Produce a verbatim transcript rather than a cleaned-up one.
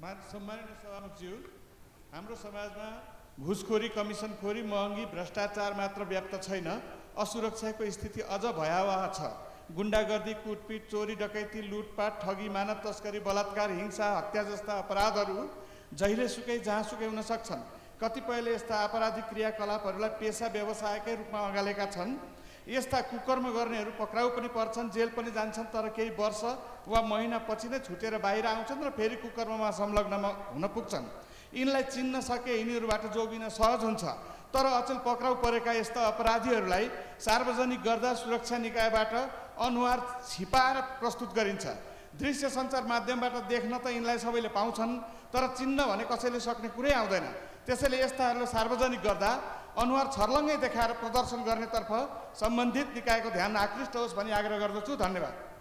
सम्माननीय सभामुखज्यू, हाम्रो समाजमा घुसखोरी, कमिसनखोरी, महँगी, भ्रष्टाचार मात्र व्याप्त छैन, असुरक्षाको स्थिति अझ भयावह छ। गुण्डागर्दी, कुटपिट, चोरी, डकैती, लुटपाट, ठगी, मानव तस्करी, बलात्कार, हिंसा, हत्या जस्ता अपराधहरू जहिलेसुकै जहाँसुकै हुन सक्छन्। कतिपयले यस्ता आपराधिक क्रियाकलापहरूलाई पेसा व्यवसायकै रूपमा अगालेका छन्। यस्ता कुकर्म गर्नेहरू पक्राउ पनि पर्छन्, जेल पनि जान्छन्, तर केही वर्ष वा महिना पछि नै छुटेर बाहिर आउँछन् र फेरि कुकर्ममा संलग्न हुन पुग्छन्। यिनलाई चिन्न सके यिनीहरूबाट जोगिन सहज हुन्छ, तर अचेल पक्राउ परेका यस्ता अपराधीहरूलाई सार्वजनिक गर्दा सुरक्षा निकायबाट अनुहार छिपाएर प्रस्तुत गरिन्छ। दृश्य सञ्चार माध्यमबाट देख्न त यिनलाई सबैले पाउँछन्, तर चिन्न भने कसैले सक्ने कुरै आउँदैन। त्यसैले यस्ताहरूलाई सार्वजनिक गर्दा अनुहार छर्लङ्गै देखाएर प्रदर्शन गर्नेतर्फ सम्बन्धित निकायको ध्यान आकृष्ट होस् भनी आग्रह गर्दछु। धन्यवाद।